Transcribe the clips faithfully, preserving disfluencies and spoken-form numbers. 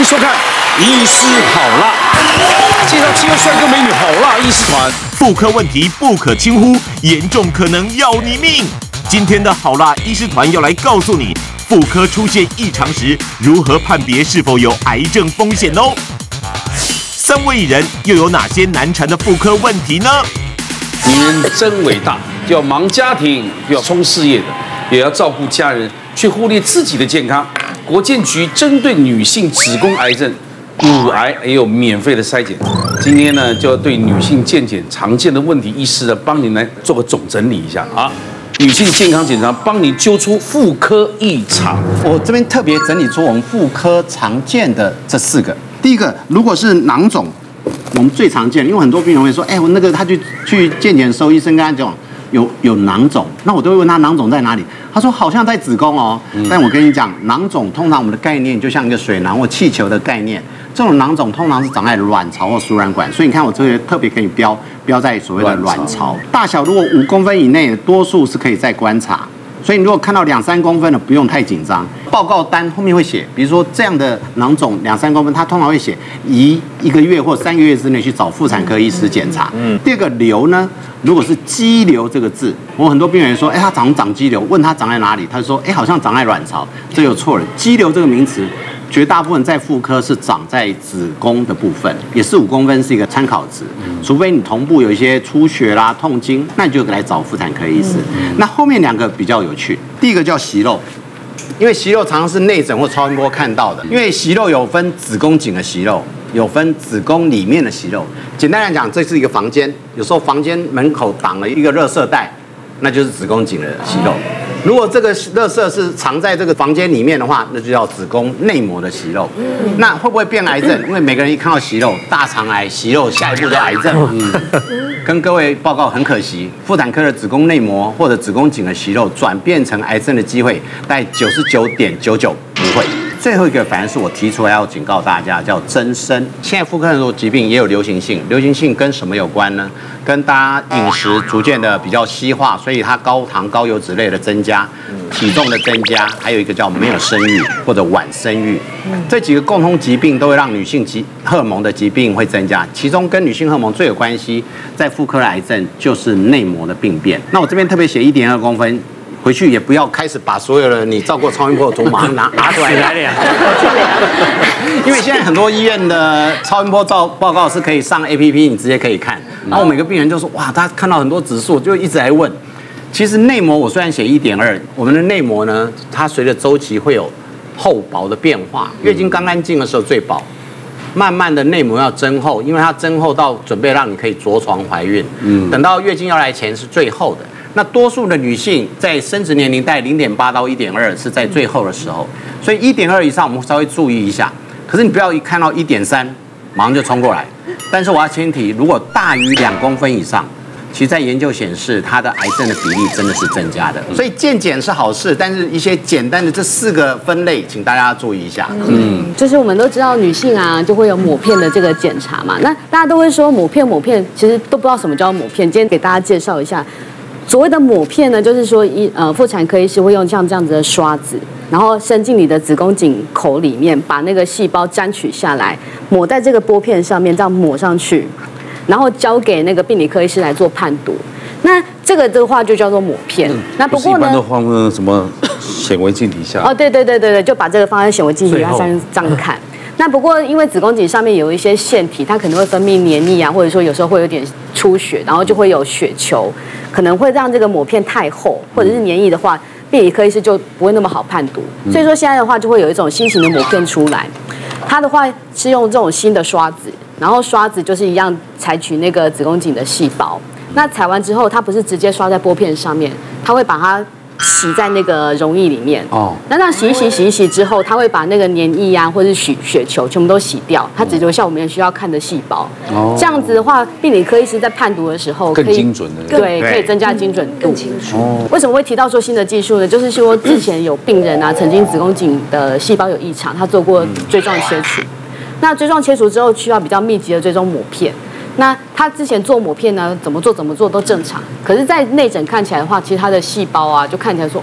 迎收看《医师好辣》，介绍七个帅哥美女好辣医师团。 妇科问题不可轻忽，严重可能要你命。今天的好辣医师团要来告诉你，妇科出现异常时，如何判别是否有癌症风险哦。三位艺人又有哪些难缠的妇科问题呢？ 女人真伟大，要忙家庭，要冲事业的，也要照顾家人，却忽略自己的健康。国健局针对女性子宫癌症、乳癌也有免费的筛检。今天呢，就要对女性健检常见的问题，医师呢帮您来做个总整理一下啊。女性健康检查帮您揪出妇科异常。 我这边特别整理出我们妇科常见的这四个。第一个，如果是囊肿，我们最常见，因为很多病人会说，哎，我那个他去去健检的时候，医生跟他讲有有囊肿，那我都会问他囊肿在哪里，他说好像在子宫哦。嗯、但我跟你讲，囊肿通常我们的概念就像一个水囊或气球的概念，这种囊肿通常是长在卵巢或输卵管，所以你看我这个特别给你标标在所谓的卵巢，大小如果五公分以内，多数是可以再观察。所以你如果看到两三公分的，不用太紧张。报告单后面会写，比如说这样的囊肿两三公分，它通常会写移一个月或三个月之内去找妇产科医师检查。嗯。第二个瘤呢，如果是肌瘤这个字，我很多病人说，哎，他长长肌瘤，问他长在哪里，他就说，哎，好像长在卵巢，这就错了。肌瘤这个名词，绝大部分在妇科是长在子宫的部分，也是五公分是一个参考值，除非你同步有一些出血啦、痛经，那你就来找妇产科医师。那后面两个比较有趣，第一个叫息肉，因为息肉常常是内诊或超音波看到的，因为息肉有分子宫颈的息肉，有分子宫里面的息肉。简单来讲，这是一个房间，有时候房间门口挡了一个垃圾袋，那就是子宫颈的息肉。如果这个垃圾是藏在这个房间里面的话，那就叫子宫内膜的息肉。那会不会变癌症？因为每个人一看到息肉，大肠癌、息肉，下一步就癌症嘛。跟各位报告，很可惜，妇产科的子宫内膜或者子宫颈的息肉转变成癌症的机会，大概九十九点九九不会。最后一个反而是我提出来要警告大家，叫增生。现在妇科很多疾病也有流行性，流行性跟什么有关呢？跟大家饮食逐渐的比较西化，所以它高糖、高油脂类的增加，体重的增加，还有一个叫没有生育或者晚生育，这几个共同疾病都会让女性疾荷尔蒙的疾病会增加。其中跟女性荷尔蒙最有关系，在妇科的癌症就是内膜的病变。那我这边特别写一点二公分。回去也不要开始把所有的你照过超音波的图马上拿拿出来量，因为现在很多医院的超音波照报告是可以上 A P P， 你直接可以看。然后每个病人就说哇，他看到很多指数，就一直来问。其实内膜我虽然写一点二，我们的内膜呢，它随着周期会有厚薄的变化。月经刚干净的时候最薄，慢慢的内膜要增厚，因为它增厚到准备让你可以着床怀孕。嗯，等到月经要来前是最厚的。那多数的女性在生殖年龄在零点八到一点二是在最后的时候，所以一点二以上我们稍微注意一下。可是你不要一看到一点三，马上就冲过来。但是我要先提，如果大于两公分以上，其实在研究显示，它的癌症的比例真的是增加的。所以健检是好事，但是一些简单的这四个分类，请大家注意一下。 嗯，就是我们都知道女性啊，就会有抹片的这个检查嘛。那大家都会说抹片抹片，其实都不知道什么叫抹片。今天给大家介绍一下。所谓的抹片呢，就是说医呃妇产科医师会用像这样子的刷子，然后伸进你的子宫颈口里面，把那个细胞沾取下来，抹在这个玻片上面，这样抹上去，然后交给那个病理科医师来做判读。那这个的话就叫做抹片。嗯、那不过呢，一般都放在什么显微镜底下？ 哦，对对对对对，就把这个放在显微镜底下上这样看。那不过，因为子宫颈上面有一些腺体，它可能会分泌黏液啊，或者说有时候会有点出血，然后就会有血球，可能会让这个抹片太厚，或者是黏液的话，病理科医师就不会那么好判读。所以说现在的话，就会有一种新型的抹片出来，它的话是用这种新的刷子，然后刷子就是一样采取那个子宫颈的细胞，那采完之后，它不是直接刷在玻片上面，它会把它洗在那个溶液里面。哦，那这样洗一洗洗一洗之后，它会把那个黏液啊，或者是血血球全部都洗掉，它只留下我们需要看的细胞。哦，这样子的话，病理科医师在判读的时候更精准的， 对，可以增加精准度。更清楚。哦，为什么会提到说新的技术呢？就是说之前有病人啊，曾经子宫颈的细胞有异常，他做过锥状切除。那锥状切除之后，需要比较密集的追踪抹片。那他之前做抹片呢，怎么做怎么做都正常，可是，在内诊看起来的话，其实他的细胞啊，就看起来说，呃，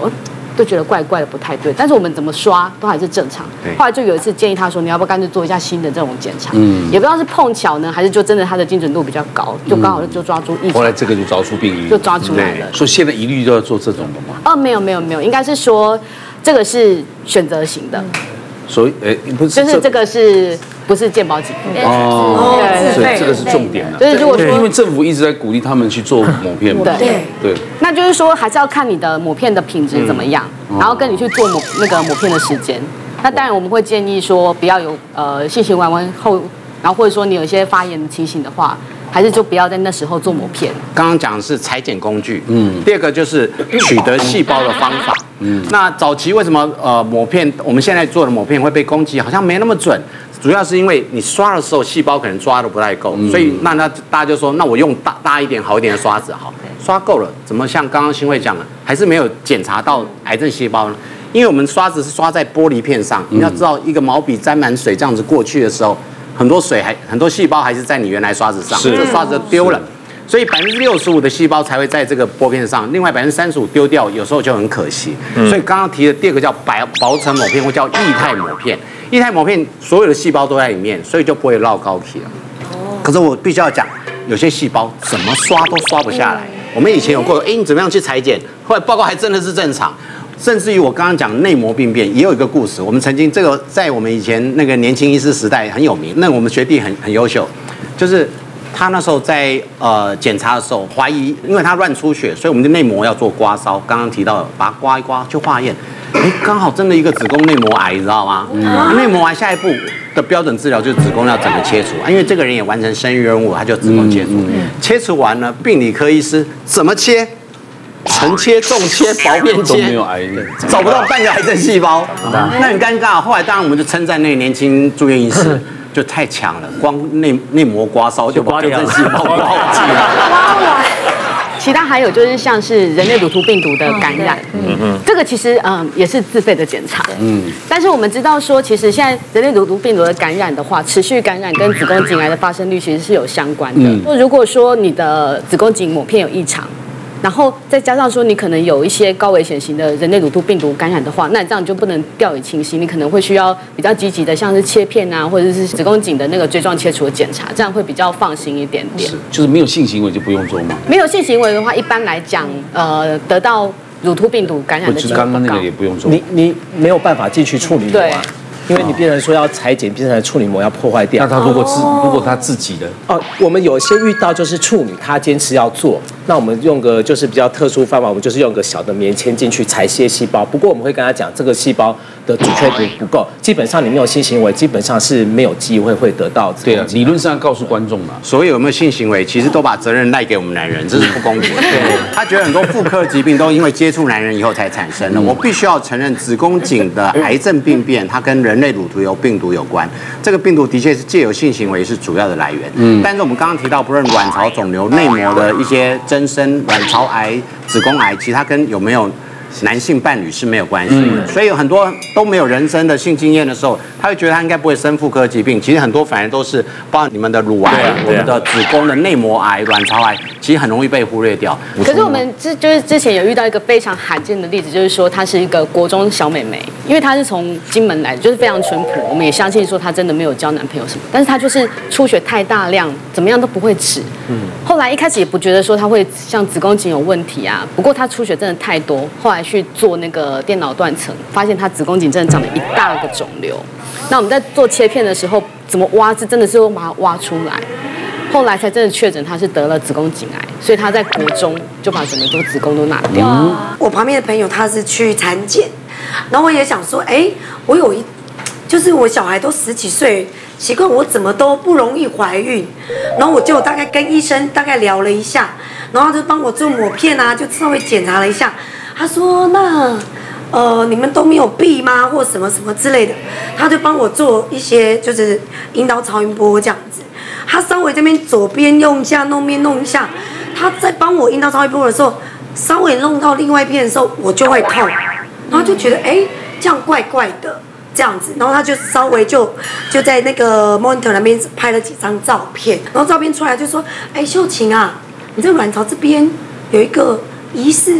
都觉得怪怪的不太对，但是我们怎么刷都还是正常。后来就有一次建议他说，你要不要干脆做一下新的这种检查？嗯，也不知道是碰巧呢，还是就真的他的精准度比较高，就刚好就抓住异常。 后来这个就找出病因， 就抓出来了。 所以现在一律都要做这种的吗？ 哦，没有没有没有，应该是说这个是选择型的。 所以，哎，不是， 就是这个是不是健保给付？ 哦，所以这个是重点了。 就是如果说， 因为政府一直在鼓励他们去做抹片嘛， 对对， 那就是说还是要看你的抹片的品质怎么样，然后跟你去做抹那个抹片的时间。那当然我们会建议说不要有呃性行完完后，然后或者说你有一些发炎的情形的话，还是就不要在那时候做抹片。 刚刚讲的是裁剪工具，嗯，第二个就是取得细胞的方法。嗯，那早期为什么呃抹片我们现在做的抹片会被攻击，好像没那么准，主要是因为你刷的时候细胞可能抓的不太够，所以那那大家就说，那我用大大一点好一点的刷子好，刷够了，怎么像刚刚新慧讲的，还是没有检查到癌症细胞呢？因为我们刷子是刷在玻璃片上，你要知道一个毛笔沾满水这样子过去的时候，很多水还很多细胞还是在你原来刷子上，这刷子丢了。所以百分之六十五的细胞才会在这个玻片上，另外百分之三十五丢掉，有时候就很可惜。嗯、所以刚刚提的第二个叫薄薄层抹片，或叫液态抹片。液态抹片所有的细胞都在里面，所以就不会绕高体了。哦。可是我必须要讲，有些细胞怎么刷都刷不下来。我们以前有过，哎，你怎么样去裁剪？后来报告还真的是正常。甚至于我刚刚讲内膜病变，也有一个故事。我们曾经这个在我们以前那个年轻医师时代很有名。那我们学弟很很优秀，就是。他那时候在呃检查的时候，怀疑因为他乱出血，所以我们的内膜要做刮痧。刚刚提到的，把它刮一刮去化验，哎，刚好真的一个子宫内膜癌，你知道吗？嗯、内膜癌下一步的标准治疗就是子宫要整个切除，因为这个人也完成生育任务，他就子宫切除。嗯嗯、切除完了，病理科医师怎么切？横切、纵切、薄片切， 都没有癌， 找不到半个癌症细胞，那很尴尬。后来当然我们就称赞那个年轻住院医师。就太强了，光内内膜刮痧就把癌症细胞刮完了。 其他还有就是像是人类乳头病毒的感染，嗯嗯，这个其实嗯也是自费的检查，嗯，但是我们知道说，其实现在人类乳头病毒的感染的话，持续感染跟子宫颈癌的发生率其实是有相关的。嗯，如果说你的子宫颈抹片有异常，然后再加上说你可能有一些高危险型的人类乳头病毒感染的话，那这样就不能掉以轻心，你可能会需要比较积极的，像是切片啊，或者是子宫颈的那个锥状切除的检查，这样会比较放心一点点。 是，就是没有性行为就不用做吗？ 没有性行为的话，一般来讲，呃，得到乳头病毒感染的几率不高。 刚刚那个也不用做。 你你没有办法进去处理膜啊。因为你变成说要裁剪，变成处理膜要破坏掉。 那他如果自、哦、如果他自己的哦，我们有些遇到就是处女，她坚持要做，那我们用个就是比较特殊方法，我们就是用个小的棉签进去裁切细胞。不过我们会跟他讲，这个细胞的阻却度不够，基本上你没有性行为，基本上是没有机会会得到。 对啊，理论上要告诉观众嘛， 所以有没有性行为，其实都把责任赖给我们男人，这是不公平的。对，他觉得很多妇科疾病都因为接触男人以后才产生的。我必须要承认，子宫颈的癌症病变，它跟人类乳头瘤病毒有关。这个病毒的确是借由性行为是主要的来源。嗯，但是我们刚刚提到，不论卵巢肿瘤、内膜的一些增生、卵巢癌、子宫癌，其实它跟有没有男性伴侣是没有关系的。嗯、所以有很多都没有人生的性经验的时候，他会觉得他应该不会生妇科疾病。其实很多反而都是包括你们的乳癌、啊啊、我们的子宫的内膜癌、卵巢癌，其实很容易被忽略掉。 可是我们之就是之前有遇到一个非常罕见的例子，就是说她是一个国中小妹妹，因为她是从金门来的，就是非常淳朴，我们也相信说她真的没有交男朋友什么，但是她就是出血太大量，怎么样都不会止。嗯，后来一开始也不觉得说她会像子宫颈有问题啊，不过她出血真的太多，后来去做那个电脑断层，发现她子宫颈真的长了一大个肿瘤。那我们在做切片的时候，怎么挖是真的是会把它挖出来，后来才真的确诊她是得了子宫颈癌，所以她在国中就把整个都子宫都拿掉。 嗯、我旁边的朋友他是去产检，然后我也想说，哎，我有一，就是我小孩都十几岁，奇怪我怎么都不容易怀孕，然后我就大概跟医生大概聊了一下，然后他就帮我做抹片啊，就稍微检查了一下，他说那。呃，你们都没有闭吗？或什么什么之类的，他就帮我做一些，就是引导超音波这样子。他稍微这边左边用一下，弄边弄一下。他在帮我引导超音波的时候，稍微弄到另外一边的时候，我就会痛，然后就觉得哎，这样怪怪的这样子。然后他就稍微就就在那个 monitor 那边拍了几张照片，然后照片出来就说，哎，秀琴啊，你这卵巢这边有一个疑似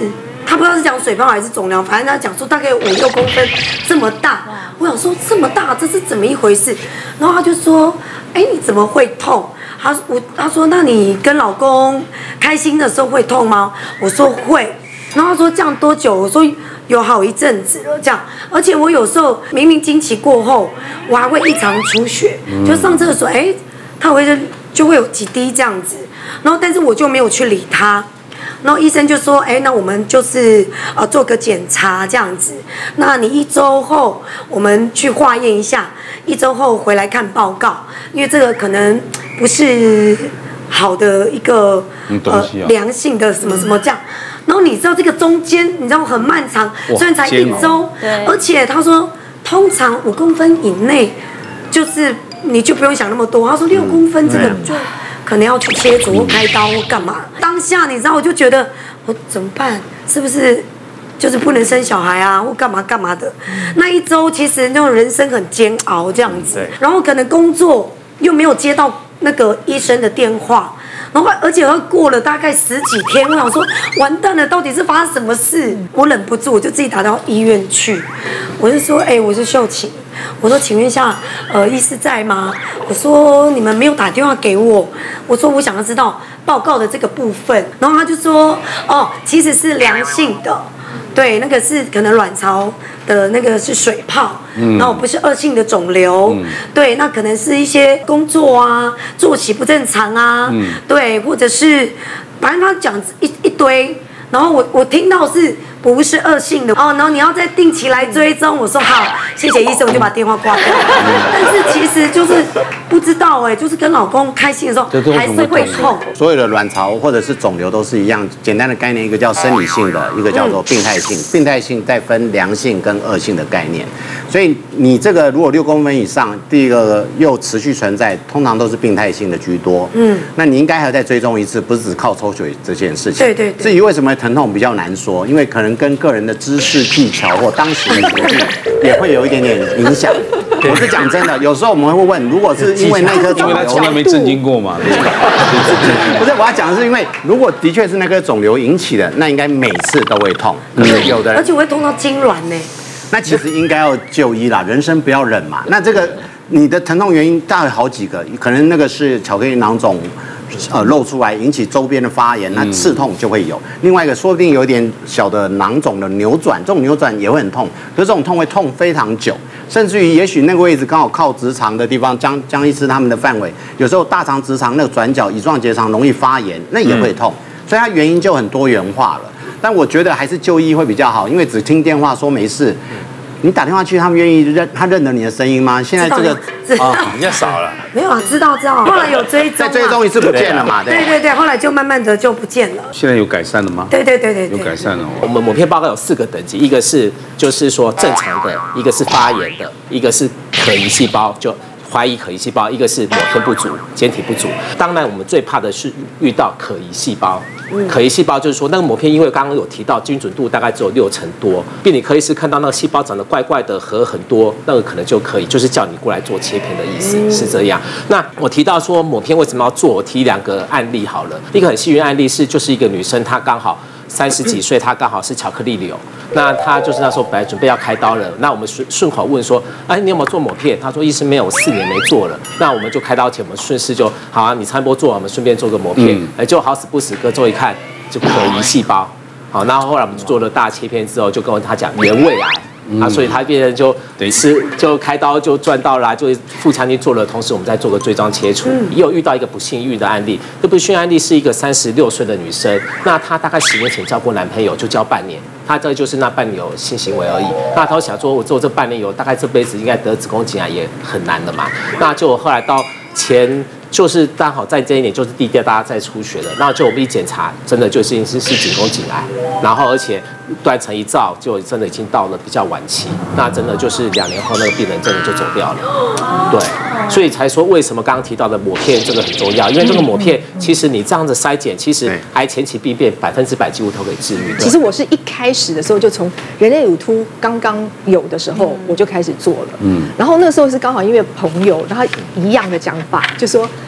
他不知道是讲水泡还是肿瘤，反正他讲说大概有五六公分这么大。我想说这么大，这是怎么一回事？然后他就说，哎，你怎么会痛？他我他说，那你跟老公开心的时候会痛吗？我说会。然后他说这样多久？我说有好一阵子了，这样。而且我有时候明明经期过后，我还会异常出血，就上厕所，哎，他会就就会有几滴这样子。然后但是我就没有去理他。然后医生就说，哎，那我们就是呃做个检查这样子。那你一周后我们去化验一下，一周后回来看报告，因为这个可能不是好的一个呃良性的什么什么这样。然后你知道这个中间，你知道很漫长，虽然才一周，而且他说通常五公分以内，就是你就不用想那么多。他说六公分这个就可能要去切除或开刀或干嘛。当下你知道我就觉得我怎么办？是不是就是不能生小孩啊，或干嘛干嘛的？那一周其实那种人生很煎熬这样子，然后可能工作又没有接到那个医生的电话。然后，而且过了大概十几天，我想说，完蛋了，到底是发生什么事？我忍不住，我就自己打到医院去。我就说，哎、欸，我是秀琴，我说，请问一下，呃，医师在吗？我说你们没有打电话给我，我说我想要知道报告的这个部分。然后他就说，哦，其实是良性的。对，那个是可能卵巢的那个是水泡，嗯，然后不是恶性的肿瘤，嗯，对，那可能是一些工作啊、作息不正常啊，嗯，对，或者是反正他讲一一堆，然后我我听到是不是恶性的哦，然后你要再定期来追踪，我说好，谢谢医生，我就把电话挂掉。但是其实就是不知道哎，就是跟老公开心的时候还是会痛。 所有的卵巢或者是肿瘤都是一样，简单的概念，一个叫生理性的，一个叫做病态性。病态性再分良性跟恶性的概念。所以你这个如果六公分以上，第一个又持续存在，通常都是病态性的居多。嗯，那你应该还要再追踪一次，不是只靠抽血这件事情。 对对对。 至于为什么疼痛比较难说，因为可能跟个人的知识技巧或当时的决定也会有一点点影响。我是讲真的，有时候我们会问，如果是因为那颗肿瘤， 因为他从来没震惊过嘛。 不是，我要讲的是，因为如果的确是那颗肿瘤引起的，那应该每次都会痛。可是有的人， 而且我会痛到痉挛呢。 那其实应该要就医啦，人生不要忍嘛。那这个你的疼痛原因大概好几个，可能那个是巧克力囊肿。呃，露出来引起周边的发炎，那刺痛就会有。另外一个，说不定有点小的囊肿的扭转，这种扭转也会很痛，可是这种痛会痛非常久，甚至于也许那个位置刚好靠直肠的地方，江江医师他们的范围，有时候大肠直肠那个转角乙状结肠容易发炎，那也会痛，所以它原因就很多元化了。但我觉得还是就医会比较好，因为只听电话说没事。你打电话去，他们愿意认他认得你的声音吗？现在这个啊，人家少了， 没有啊，知道知道。后来有追踪， 再追踪一次不见了嘛？ 对对对，后来就慢慢的就不见了。 现在有改善了吗？ 对对对对， 有改善了。 我们抹片报告有四个等级，一个是就是说正常的，一个是发炎的，一个是可疑细胞就。怀疑可疑细胞，一个是抹片不足、检体不足。当然，我们最怕的是遇到可疑细胞。可疑细胞就是说，那个抹片因为刚刚有提到精准度大概只有六成多，病理科医师看到那个细胞长得怪怪的和很多，那个可能就可以，就是叫你过来做切片的意思，是这样。那我提到说抹片为什么要做，我提两个案例好了。一个很幸运案例是，就是一个女生，她刚好三十几岁，她刚好是巧克力瘤。那她就是那时候本来准备要开刀了，那我们顺顺口问说，哎，你有没有做抹片？她说医生没有，我四年没做了。那我们就开刀前，我们顺势就好啊，你差不多做，我们顺便做个抹片。哎、嗯，就好死不死，隔周一看就可疑细胞。好，然后后来我们做了大切片之后，就跟他讲原位癌。啊，所以他变成就吃就开刀就赚到了，就腹腔镜做了，同时我们再做个椎状切除。也有遇到一个不幸运的案例，这不幸运案例是一个三十六岁的女生，那她大概十年前交过男朋友，就交半年，她这就是那半年有性行为而已。那她想说，我做这半年有，大概这辈子应该得子宫颈癌也很难的嘛。那就后来到前。就是刚好在这一年，就是第第大家在出血了，那就我们一检查，真的就是是是子宫颈癌，然后而且断层一照，就真的已经到了比较晚期，那真的就是两年后那个病人真的就走掉了，对，所以才说为什么刚刚提到的抹片这个很重要，因为这个抹片其实你这样子筛检，其实癌前期病变百分之百几乎都可以治愈的。 其实我是一开始的时候就从人类乳突刚刚有的时候我就开始做了，嗯，然后那时候是刚好因为朋友，然后一样的讲法，就说。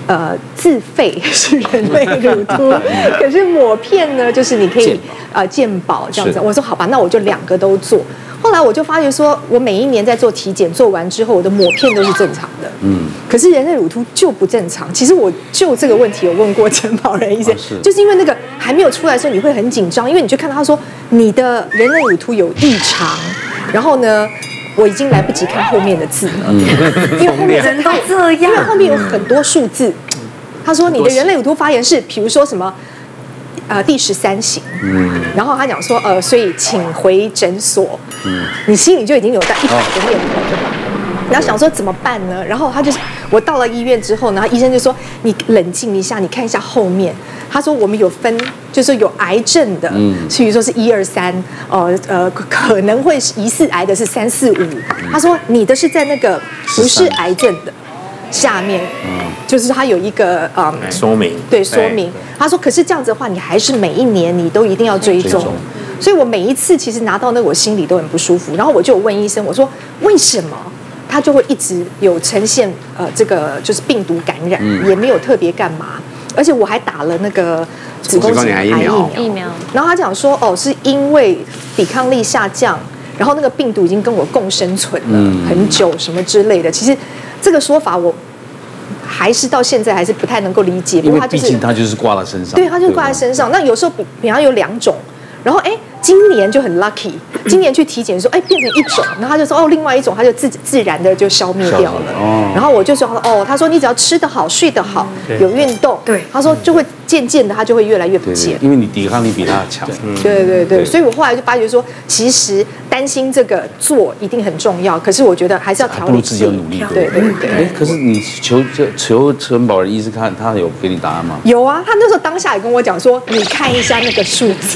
呃，自费是人类乳突，可是抹片呢，就是你可以呃健保这样子。我说好吧，那我就两个都做。后来我就发觉说，我每一年在做体检，做完之后我的抹片都是正常的，嗯，可是人类乳突就不正常。其实我就这个问题有问过陈保仁医生，是就是因为那个还没有出来的时候，你会很紧张，因为你就看到他说你的人类乳突有异常，然后呢。我已经来不及看后面的字了，嗯、因为后面人都这样， 因为后面有很多数字。他说你的人类乳突发炎是，比如说什么，呃，第十三型，嗯，然后他讲说，呃，所以请回诊所，嗯，你心里就已经有在一百个念头了嘛。然后想说怎么办呢？然后他就是我到了医院之后，然后医生就说你冷静一下，你看一下后面。他说我们有分，就是有癌症的，嗯，比如说是一二三，呃呃，可能会疑似癌的是三四五。他说你的是在那个不是癌症的下面，嗯，就是他有一个嗯说明， 对说明。他说可是这样子的话，你还是每一年你都一定要追踪。所以我每一次其实拿到那个，我心里都很不舒服。然后我就有问医生，我说为什么？他就会一直有呈现呃这个就是病毒感染，嗯、也没有特别干嘛，而且我还打了那个子宫颈癌疫苗。疫苗。然后他讲说哦，是因为抵抗力下降，然后那个病毒已经跟我共生存了、嗯、很久什么之类的。其实这个说法我还是到现在还是不太能够理解， 因为毕竟它就是挂在身上。 对，它就是挂在身上。那有时候比比方有两种。然后哎，今年就很 lucky， 今年去体检说哎变成一种，然后他就说哦另外一种他就自自然的就消灭掉了。哦。然后我就说哦，他说你只要吃得好、睡得好、有运动，对，他说就会渐渐的他就会越来越不见， 因为你抵抗力比他强。 对对对，所以我后来就发觉说，其实担心这个做一定很重要，可是我觉得还是要调理自己，要努力。 对对对。 哎，可是你求这求陈保仁医师看，他有给你答案吗？ 有啊，他那时候当下也跟我讲说，你看一下那个数字。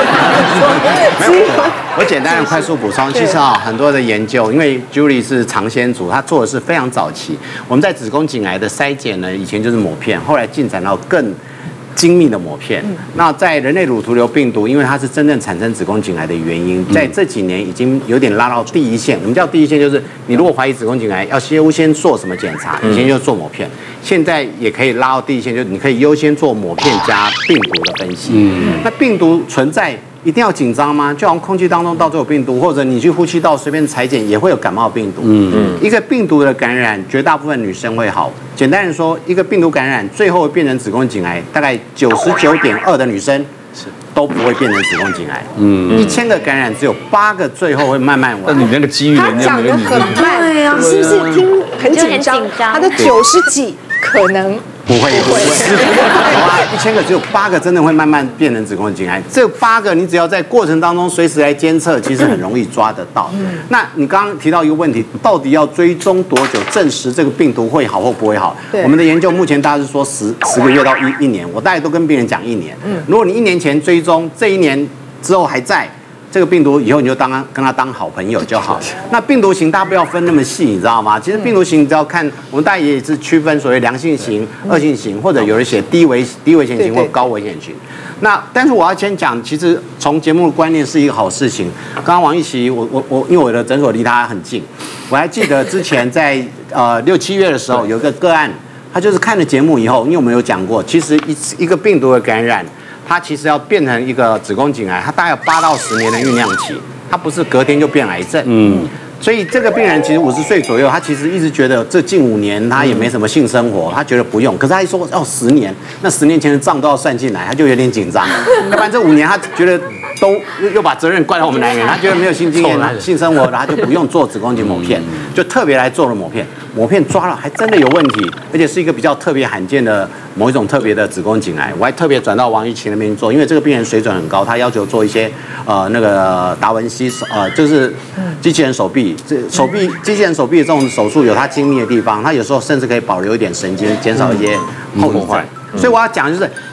我简单的快速补充，其实啊、哦，很多的研究，因为 Julie 是尝鲜组，他做的是非常早期。我们在子宫颈癌的筛检呢，以前就是抹片，后来进展到更精密的抹片。嗯、那在人类乳头瘤病毒，因为它是真正产生子宫颈癌的原因，在这几年已经有点拉到第一线。我们叫第一线，就是你如果怀疑子宫颈癌，要先优先做什么检查？以前就做抹片，现在也可以拉到第一线，就是你可以优先做抹片加病毒的分析。嗯、那病毒存在。一定要紧张吗？就好像空气当中到处有病毒，或者你去呼吸道随便采检也会有感冒病毒。嗯嗯，一个病毒的感染，绝大部分女生会好。简单的说，一个病毒感染最后变成子宫颈癌，大概九十九点二的女生是都不会变成子宫颈癌。嗯，一千个感染只有八个最后会慢慢完。 那你那个机遇， 他讲得很慢，你是不是听很紧张？他的九十几可能。 不会，不会，好吧，一千个只有八个真的会慢慢变成子宫颈癌。这八个你只要在过程当中随时来监测，其实很容易抓得到。嗯、那你刚刚提到一个问题，到底要追踪多久，证实这个病毒会好或不会好？我们的研究目前大家是说十十个月到一一年，我大概都跟病人讲一年。嗯，如果你一年前追踪，这一年之后还在。这个病毒以后你就当跟他当好朋友就好。那病毒型大家不要分那么细，你知道吗？其实病毒型你只要看，我们大家也是区分所谓良性型、恶性型，或者有人写低危低危险型或高危险型。那但是我要先讲，其实从节目的观念是一个好事情。刚刚王一琦，我我我，因为我的诊所离他很近，我还记得之前在呃六七月的时候有一个个案，他就是看了节目以后，因为我们有讲过，其实一一个病毒的感染。它其实要变成一个子宫颈癌，它大概有八到十年的酝酿期，它不是隔天就变癌症。嗯，所以这个病人其实五十岁左右，他其实一直觉得这近五年他也没什么性生活，他觉得不用。可是他一说哦十年，那十年前的账都要算进来，他就有点紧张。要不然这五年他觉得都又把责任怪到我们男人，他觉得没有性经验、性生活，他就不用做子宫颈抹片，就特别来做了抹片。抹片抓了还真的有问题，而且是一个比较特别罕见的某一种特别的子宫颈癌。我还特别转到王一琦那边做，因为这个病人水准很高，他要求做一些呃那个达文西呃就是机器人手臂，这手臂机器人手臂的这种手术有它精密的地方，它有时候甚至可以保留一点神经，减少一些后遗症。所以我要讲就是有时候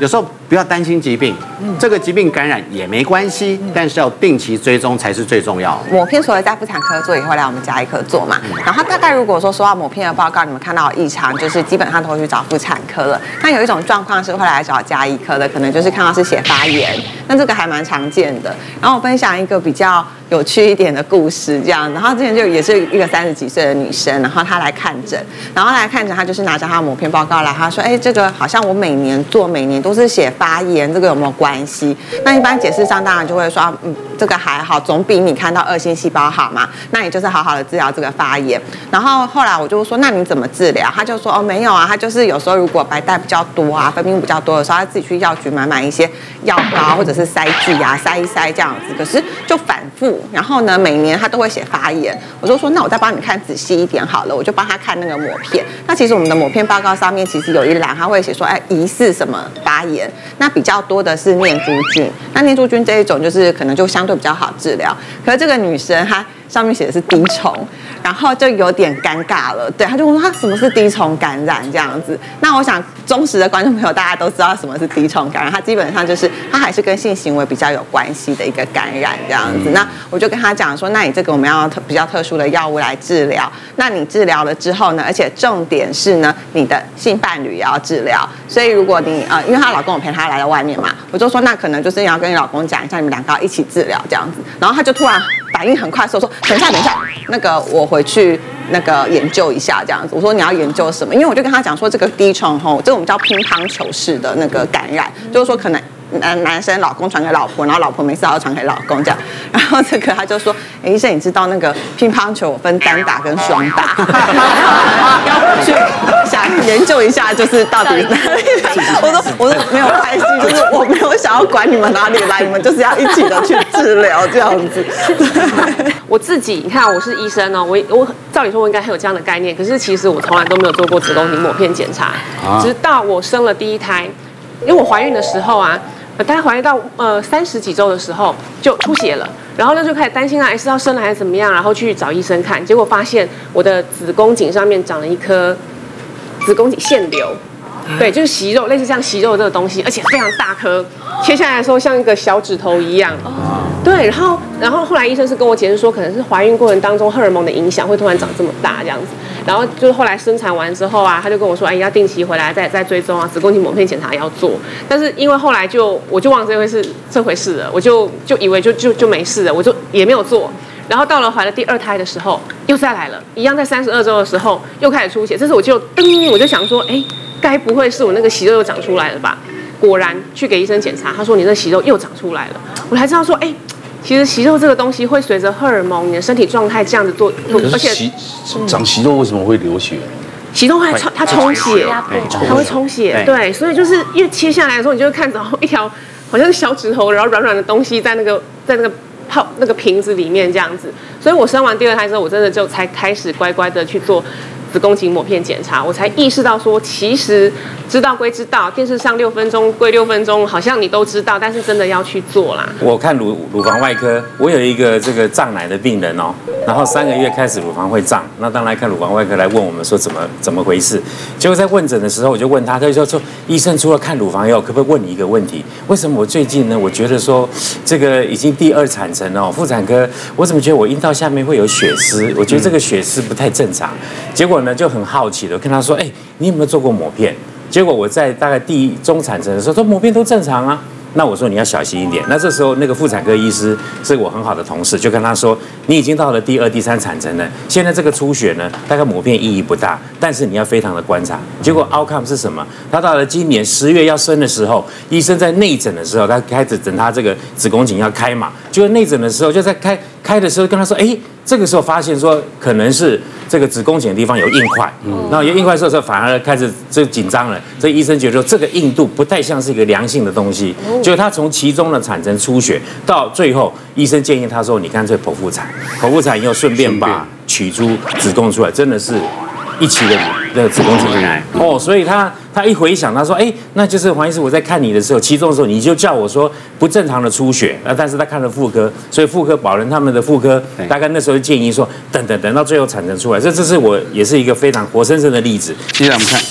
不要担心疾病，这个疾病感染也没关系，但是要定期追踪才是最重要的。 抹片除了在妇产科做，也会来我们家医科做嘛。然后大概如果说收到抹片的报告，你们看到异常，就是基本上都会去找妇产科了。那有一种状况是会来找家医科的，可能就是看到是血发炎，那这个还蛮常见的。然后我分享一个比较有趣一点的故事，这样。然后之前就也是一个三十几岁的女生，然后她来看诊，然后来看诊，她就是拿着她的抹片报告来，她说：“哎，这个好像我每年做，每年都是血发炎，这个有没有关系？”那一般解释上当然就会说，嗯，这个还好，总比你看到恶性细胞好嘛。那你就是好好的治疗这个发炎。然后后来我就说，那你怎么治疗？她就说，哦，没有啊，她就是有时候如果白带比较多啊，分泌物比较多的时候，她自己去药局买买一些药膏或者是塞剂啊，塞一塞这样子。可是就反复，然后呢，每年她都会写发炎。我就说，那我再帮你看仔细一点好了，我就帮她看那个抹片。那其实我们的抹片报告上面其实有一栏，它会写说，哎，疑似什么发炎。那比较多的是念珠菌，那念珠菌这一种就是可能就相对比较好治疗。可是这个女生她上面写的是滴虫，然后就有点尴尬了。对，她就问她什么是滴虫感染这样子。那我想忠实的观众朋友大家都知道什么是滴虫感染，它基本上就是它还是跟性行为比较有关系的一个感染这样子。那我就跟她讲说，那你这个我们要比较特殊的药物来治疗。那你治疗了之后呢，而且重点是呢，你的性伴侣也要治疗。所以如果你呃，因为她老公我陪她来到外面嘛，我就说那可能就是你要跟你老公讲一下，你们两个要一起治疗这样子。然后她就突然反应很快，说说等一下等一下，那个我回去那个研究一下这样子。我说你要研究什么？因为我就跟她讲说，这个滴虫吼，这个我们叫乒乓球式的那个感染，就是说可能男男生老公传给老婆，然后老婆没事要传给老公这样。然后这个他就说，哎，医生你知道那个乒乓球有分单打跟双打，要去想研究一下，就是到底哪里来。我说我说没有关系，就是我没有想要管你们哪里来，你们就是要一起的去治疗这样子。 我自己你看我是医生哦，我我照理说我应该很有这样的概念，可是其实我从来都没有做过子宫颈抹片检查，直到我生了第一胎。因为我怀孕的时候啊，大概怀孕到呃三十几周的时候就出血了，然后呢就开始担心啊，哎是要生了还是怎么样，然后去找医生看，结果发现我的子宫颈上面长了一颗子宫颈腺瘤，对，就是息肉，类似像息肉这个东西，而且非常大颗，切下来的时候像一个小指头一样。对，然后然后后来医生是跟我解释说，可能是怀孕过程当中荷尔蒙的影响，会突然长这么大这样子。然后就是后来生产完之后啊，他就跟我说，哎，要定期回来再再追踪啊，子宫颈抹片检查要做。但是因为后来就我就忘了这回事这回事了，我就就以为就就就没事了，我就也没有做。然后到了怀了第二胎的时候，又再来了，一样在三十二周的时候又开始出血。这时我就噔，我就想说，哎，该不会是我那个息肉又长出来了吧？果然去给医生检查，他说你那息肉又长出来了。我才知道说，哎。其实息肉这个东西会随着荷尔蒙、你的身体状态这样子做，而且息长息肉为什么会流血？ 息肉会它充血，它会充血，对，所以就是因为切下来的时候，你就会看着一条好像是小指头，然后软软的东西在那个在那个泡那个瓶子里面这样子。所以我生完第二胎之后，我真的就才开始乖乖的去做子宫颈抹片检查，我才意识到说，其实知道归知道，电视上六分钟归六分钟，好像你都知道，但是真的要去做啦。 我看乳乳房外科，我有一个这个胀奶的病人哦，然后三个月开始乳房会胀，那当然看乳房外科来问我们说怎么怎么回事。结果在问诊的时候，我就问他，他就说说医生除了看乳房以后，可不可以问你一个问题？为什么我最近呢，我觉得说这个已经第二产程哦，妇产科我怎么觉得我阴道下面会有血丝？我觉得这个血丝不太正常。结果呢就很好奇的跟他说，哎，你有没有做过抹片？结果我在大概第一中产程的时候，说抹片都正常啊。那我说你要小心一点。那这时候那个妇产科医师是我很好的同事，就跟他说，你已经到了第二、第三产程了，现在这个出血呢，大概抹片意义不大，但是你要非常的观察。结果 outcome 是什么？他到了今年十月要生的时候，医生在内诊的时候，他开始等他这个子宫颈要开嘛，结果内诊的时候就在开开的时候跟他说，哎。这个时候发现说可能是这个子宫颈的地方有硬块，然后有硬块的时候反而开始就紧张了，所以医生觉得说这个硬度不太像是一个良性的东西，就他从其中的产程出血到最后，医生建议他说你干脆剖腹产，剖腹产以后顺便把取出子宫出来，真的是一期的的子宫颈癌哦，所以他他一回想，他说，哎，那就是黄医师，我在看你的时候，其中的时候你就叫我说不正常的出血，啊，但是他看了妇科，所以妇科保人他们的妇科大概那时候建议说，等等等到最后产程出来，这这是我也是一个非常活生生的例子。 接下来我们看，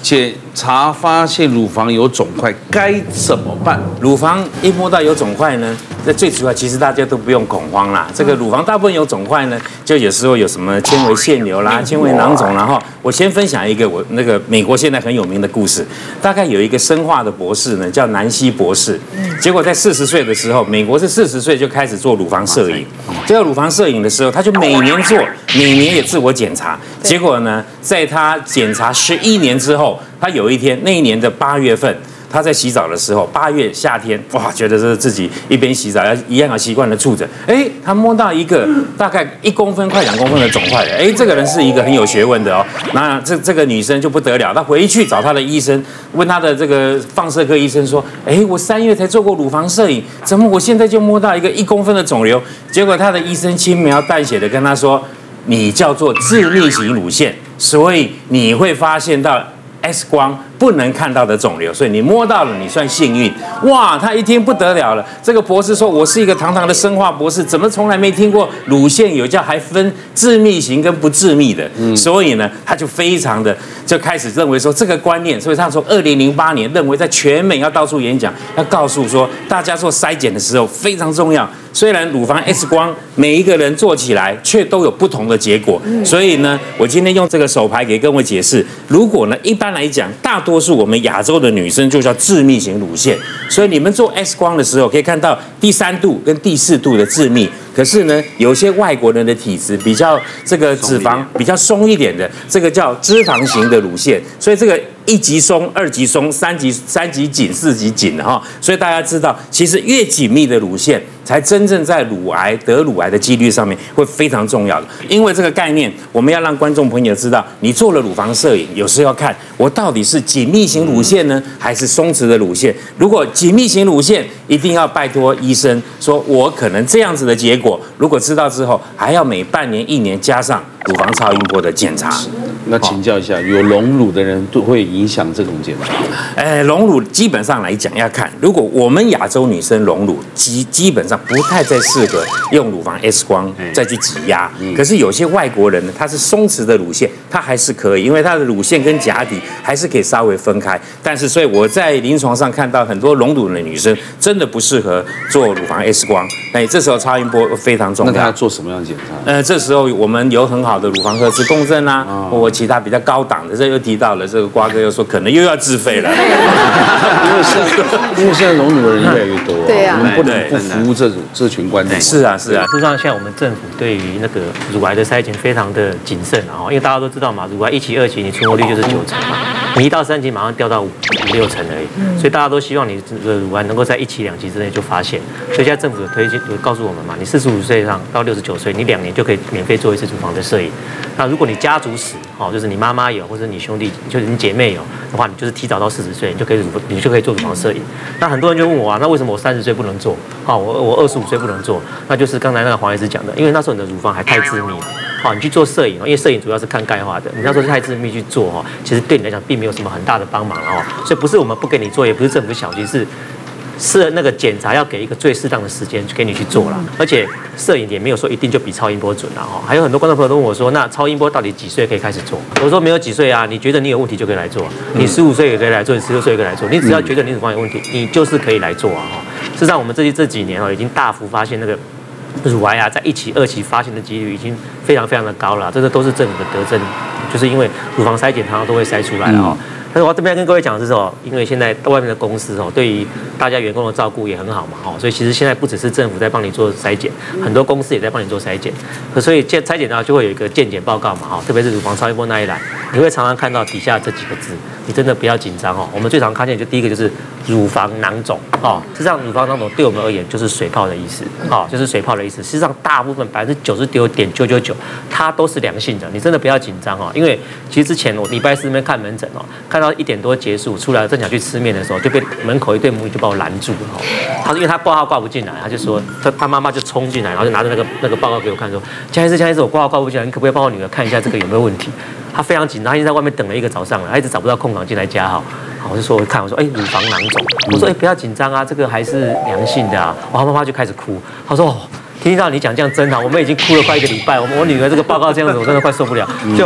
检查发现乳房有肿块，该怎么办？ 乳房一摸到有肿块呢，那最主要其实大家都不用恐慌啦。这个乳房大部分有肿块呢，就有时候有什么纤维腺瘤啦、纤维囊肿。然后我先分享一个我那个美国现在很有名的故事，大概有一个生化的博士呢，叫南希博士。结果在四十岁的时候，美国是四十岁就开始做乳房摄影。这个乳房摄影的时候，他就每年做，每年也自我检查。结果呢，在他检查十一年之后，他有一天那一年的八月份。他在洗澡的时候，八月夏天，哇，觉得是自己一边洗澡要一样要习惯的触着，哎，他摸到一个大概一公分快两公分的肿块，哎，这个人是一个很有学问的哦。那这这个女生就不得了，她回去找她的医生，问她的这个放射科医生说，哎，我三月才做过乳房摄影，怎么我现在就摸到一个一公分的肿瘤？结果她的医生轻描淡写的跟她说，你叫做致密型乳腺，所以你会发现到 X 光不能看到的肿瘤，所以你摸到了，你算幸运。哇，他一听不得了了。这个博士说，我是一个堂堂的生化博士，怎么从来没听过乳腺有叫还分致密型跟不致密的？嗯，所以呢，他就非常的就开始认为说这个观念，所以他从二零零八年认为在全美要到处演讲，要告诉说大家做筛检的时候非常重要。虽然乳房 X 光每一个人做起来却都有不同的结果，所以呢，我今天用这个手牌给各位解释。如果呢，一般来讲，大多数我们亚洲的女生就叫致密型乳腺，所以你们做 X 光的时候可以看到第三度跟第四度的致密。可是呢，有些外国人的体质比较这个脂肪比较松一点的，这个叫脂肪型的乳腺，所以这个一级松、二级松、三级三级紧、四级紧的哈。所以大家知道，其实越紧密的乳腺，才真正在乳癌得乳癌的几率上面会非常重要的。因为这个概念，我们要让观众朋友知道，你做了乳房摄影，有时候要看我到底是紧密型乳腺呢，还是松弛的乳腺。如果紧密型乳腺，一定要拜托医生说，我可能这样子的结果。如果知道之后，还要每半年、一年加上乳房超音波的检查。 那请教一下，有隆乳的人都会影响这种检查？ 呃，隆乳基本上来讲要看，如果我们亚洲女生隆乳，基基本上不太再适合用乳房 X 光再去挤压。可是有些外国人呢，他是松弛的乳腺，他还是可以，因为他的乳腺跟假体还是可以稍微分开。但是，所以我在临床上看到很多隆乳的女生，真的不适合做乳房 X 光。哎，这时候超音波非常重要。 那他要做什么样的检查？ 呃，这时候我们有很好的乳房核磁共振啊，哦、或其他比较高档的，这又提到了，这个瓜哥又说可能又要自费了， 因为现在因为现在隆乳的人越来越多， 对啊， 我们不能不服务这种这群观众。 是啊，是啊。 事实上，现在我们政府对于那个乳癌的筛检非常的谨慎啊，因为大家都知道嘛，乳癌一期、二期你存活率就是九成嘛，你一到三期马上掉到五五六成而已，所以大家都希望你这个乳癌能够在一期、两期之内就发现。所以现在政府有推荐，有告诉我们嘛，你四十五岁上到六十九岁，你两年就可以免费做一次乳房的摄影。那如果你家族史，哦，就是你妈妈有，或者你兄弟，就是你姐妹有的话，你就是提早到四十岁，你就可以乳，你就可以做乳房摄影。那很多人就问我啊，那为什么我三十岁不能做？哦，我我二十五岁不能做？那就是刚才那个黄医师讲的，因为那时候你的乳房还太致密了。好，你去做摄影，因为摄影主要是看钙化的，你那时候太致密去做哈，其实对你来讲并没有什么很大的帮忙哦。所以不是我们不给你做，也不是政府小气，是。是那个检查要给一个最适当的时间给你去做啦，而且摄影也没有说一定就比超音波准啦哈。还有很多观众朋友都问我说，那超音波到底几岁可以开始做？我说没有几岁啊，你觉得你有问题就可以来做，你十五岁也可以来做，你十六岁也可以来做，你只要觉得你乳房有问题，你就是可以来做啊哈。事实上，我们这这几年哦，已经大幅发现那个乳癌啊，在一期、二期发现的几率已经非常非常的高了，这个都是政府的得证，就是因为乳房筛检常常都会筛出来哦。但是我这边跟各位讲的是哦，因为现在外面的公司哦，对于大家员工的照顾也很好嘛，哦，所以其实现在不只是政府在帮你做筛检，很多公司也在帮你做筛检。所以筛检呢就会有一个健检报告嘛，哈，特别是乳房超音波那一栏，你会常常看到底下这几个字，你真的不要紧张哦。我们最常看见就第一个就是乳房囊肿哦，实际上乳房囊肿对我们而言就是水泡的意思，哦，就是水泡的意思。实际上大部分百分之九十九点九九九它都是良性的，你真的不要紧张哦，因为其实之前我礼拜四那边看门诊哦，看到一点多结束出来，正想去吃面的时候，就被门口一对母女就把我拦住了哈。他说因为他挂号挂不进来，他就说他他妈妈就冲进来，然后就拿着那个那个报告给我看，说江医师江医师，我挂号挂不进来，你可不可以帮我女儿看一下这个有没有问题？他非常紧张，他已经在外面等了一个早上了，他一直找不到空档进来加号。好，我就说我看，我说哎、欸、乳房囊肿，我说哎、欸、不要紧张啊，这个还是良性的啊。我妈妈就开始哭，她说哦。听到你讲这样真好，我们已经哭了快一个礼拜。我我女儿这个报告这样子，我真的快受不了。就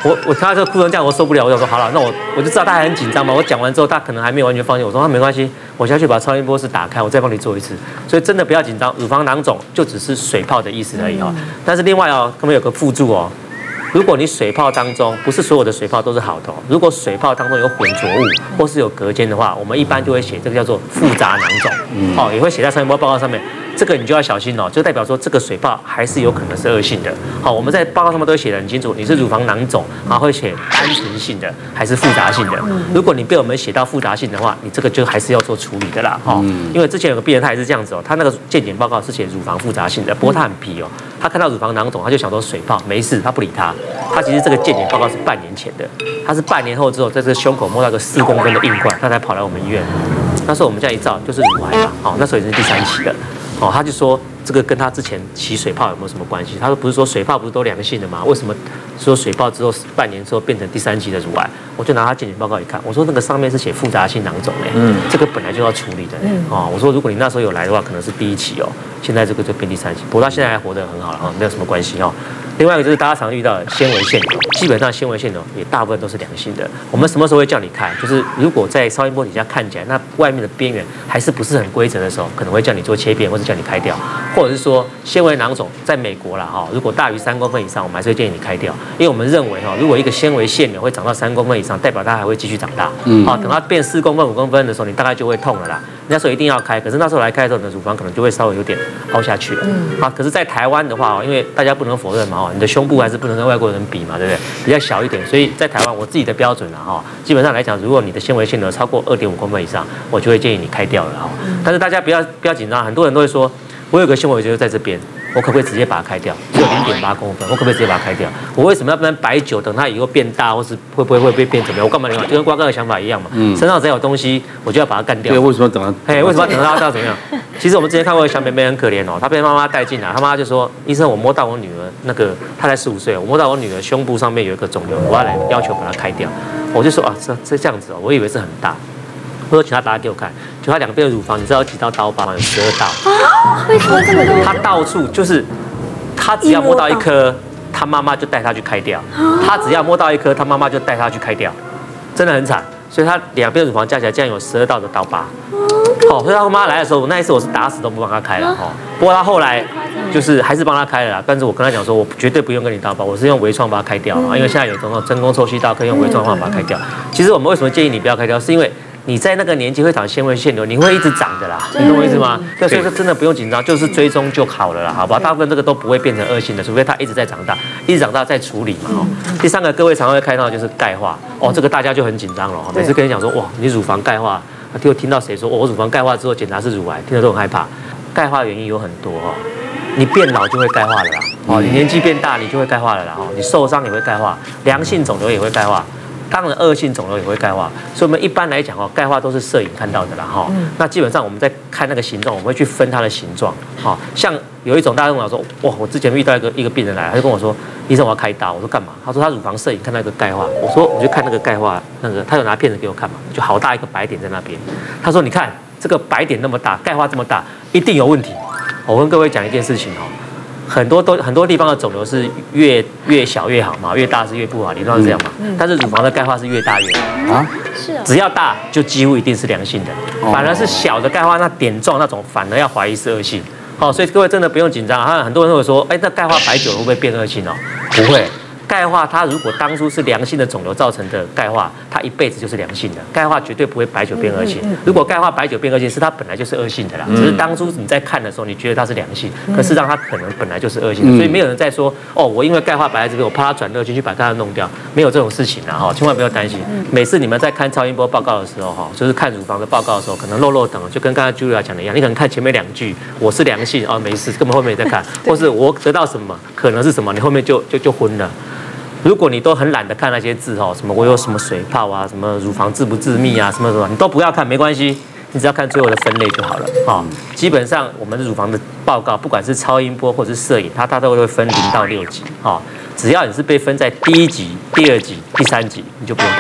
我我看到这个哭成这样，我受不了，我想说好了，那我我就知道他还很紧张嘛。我讲完之后，他可能还没有完全放心。我说那没关系，我下去把超音波室打开，我再帮你做一次。所以真的不要紧张，乳房囊肿就只是水泡的意思而已哦。但是另外哦，他们有个附注哦。如果你水泡当中不是所有的水泡都是好的、哦，如果水泡当中有混浊物或是有隔间的话，我们一般就会写这个叫做复杂囊肿，嗯、哦，也会写在超音波报告上面。这个你就要小心哦，就代表说这个水泡还是有可能是恶性的。好，我们在报告上面都会写得很清楚，你是乳房囊肿，然后会写单纯性的还是复杂性的。如果你被我们写到复杂性的话，你这个就还是要做处理的啦。哦，因为之前有个病人他也是这样子哦，他那个健检报告是写乳房复杂性的，不过他很皮哦，他看到乳房囊肿他就想说水泡没事，他不理他。他其实这个健检报告是半年前的，他是半年后之后在这个胸口摸到一个四公分的硬块，他才跑来我们医院。那时候我们这样一照就是乳癌嘛，哦，那时候已经是第三期了。哦，他就说这个跟他之前起水泡有没有什么关系？他说不是说水泡不是都良性的吗？为什么说水泡之后半年之后变成第三期的乳癌？我就拿他健检报告一看，我说那个上面是写复杂性囊肿哎，嗯，这个本来就要处理的哎，哦，我说如果你那时候有来的话，可能是第一期哦，现在这个就变第三期，不过他现在还活得很好了哈，没有什么关系哦。另外一个就是大家常遇到的纤维腺瘤，基本上纤维腺瘤也大部分都是良性的。我们什么时候会叫你开？就是如果在超音波底下看起来，那外面的边缘还是不是很规则的时候，可能会叫你做切片，或者叫你开掉，或者是说纤维囊肿在美国啦哈，如果大于三公分以上，我们还是会建议你开掉，因为我们认为哈，如果一个纤维腺瘤会长到三公分以上，代表它还会继续长大。嗯，好，等它变四公分、五公分的时候，你大概就会痛了啦。那时候一定要开，可是那时候来开的时候，你的乳房可能就会稍微有点凹下去了。嗯，啊，可是，在台湾的话，因为大家不能否认嘛，你的胸部还是不能跟外国人比嘛，对不对？比较小一点，所以在台湾我自己的标准啊，哈，基本上来讲，如果你的纤维腺瘤超过二点五公分以上，我就会建议你开掉了哈。但是大家不要不要紧张，很多人都会说，我有个纤维瘤在这边，我可不可以直接把它开掉？只有零点八公分，我可不可以直接把它开掉？我为什么要不然摆久，等它以后变大，或是会不会会被变怎么样？我干嘛那样？就跟瓜哥的想法一样嘛。嗯，身上只要有东西，我就要把它干掉。 对，为什么等它？ 哎，为什么要等到它怎么样？其实我们之前看过小妹妹很可怜哦，她被妈妈带进来，她妈妈就说：“医生，我摸到我女儿那个，她才十五岁，我摸到我女儿胸部上面有一个肿瘤，我要来要求把它开掉。”我就说啊，这这这样子哦，我以为是很大。我说请他打给我看，就他两边的乳房，你知道有几道刀疤吗？有十二道。 啊？为什么这么多？ 他到处就是，他只要摸到一颗，他妈妈就带他去开掉；他只要摸到一颗，他妈妈就带他去开掉，真的很惨。所以他两边的乳房加起来，这样有十二道的刀疤。哦，所以他妈妈来的时候，我那一次我是打死都不帮他开了哦。不过他后来就是还是帮他开了啦，但是我跟他讲说，我绝对不用跟你刀疤，我是用微创把它开掉啊，因为现在有这种真空抽吸道可以用微创方法把它开掉。其实我们为什么建议你不要开掉，是因为你在那个年纪会长纤维腺瘤，你会一直长的啦，你懂我意思吗？所以说真的不用紧张，就是追踪就好了啦，好吧？大部分这个都不会变成恶性的，除非它一直在长大，一直长大再处理嘛。哦，第三个各位常会看到的就是钙化，哦，这个大家就很紧张了，每次跟你讲说哇，你乳房钙化，就听到谁说、哦、我乳房钙化之后检查是乳癌，听得都很害怕。钙化原因有很多哦，你变老就会钙化了啦，哦，你年纪变大你就会钙化了啦，哦，你受伤也会钙化，良性肿瘤也会钙化。当然，恶性肿瘤也会钙化，所以我们一般来讲哦，钙化都是摄影看到的啦哈。嗯、那基本上我们在看那个形状，我们会去分它的形状。哈，像有一种大家跟我说，哇，我之前遇到一个一个病人来，他就跟我说，医生我要开刀，我说干嘛？他说他乳房摄影看到一个钙化，我说我就看那个钙化，那个他有拿片子给我看嘛，就好大一个白点在那边。他说你看这个白点那么大，钙化这么大，一定有问题。我跟各位讲一件事情哦。很多都很多地方的肿瘤是越越小越好嘛，越大是越不好，理论上是这样嘛。嗯、但是乳房的钙化是越大越好啊，是啊，只要大就几乎一定是良性的，哦、反而是小的钙化那点状那种，反而要怀疑是恶性。好、哦，所以各位真的不用紧张啊。很多人会说，哎，那钙化摆久了会不会变恶性哦？不会。钙化它如果当初是良性的肿瘤造成的钙化，它一辈子就是良性的，钙化绝对不会白久变恶性。如果钙化白久变恶性，是它本来就是恶性的啦，只是当初你在看的时候你觉得它是良性，可是让它可能本来就是恶性的，所以没有人在说哦，我因为钙化摆在这边，我怕它转恶性去把它弄掉，没有这种事情啊哈，千万不要担心。每次你们在看超音波报告的时候哈，就是看乳房的报告的时候，可能漏漏等，就跟刚才 Julia 讲的一样，你可能看前面两句我是良性哦没事，根本后面也在看，或是我得到什么可能是什么，你后面就就就昏了。如果你都很懒得看那些字哦，什么我有什么水泡啊，什么乳房致不致密啊，什么什么，你都不要看，没关系，你只要看最后的分类就好了啊。基本上我们的乳房的报告，不管是超音波或者是摄影，它它都会分零到六级啊。只要你是被分在第一级、第二级、第三级，你就不用怕。